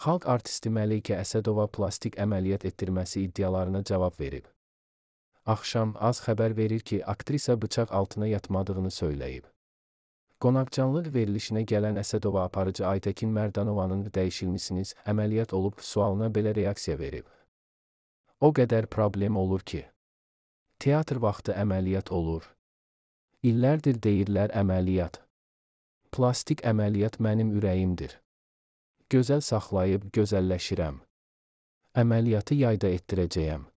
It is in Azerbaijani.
Xalq artisti Məleykə Əsədova plastik əməliyyat etdirməsi iddialarına cavab verib. Axşam AZ xəbər verir ki, aktrisa bıçaq altına yatmadığını söyləyib. Qonaqcanlıq verilişinə gələn Əsədova aparıcı Aytəkin Mərdanovanın dəyişilmisiniz, əməliyyat olub sualına belə reaksiya verib. O qədər problem olur ki, teatr vaxtı əməliyyat olur. İllərdir deyirlər əməliyyat. Plastik əməliyyat mənim ürəyimdir. Gözəl saxlayıb gözəlləşirəm. Əməliyyatı yayda etdirəcəyəm.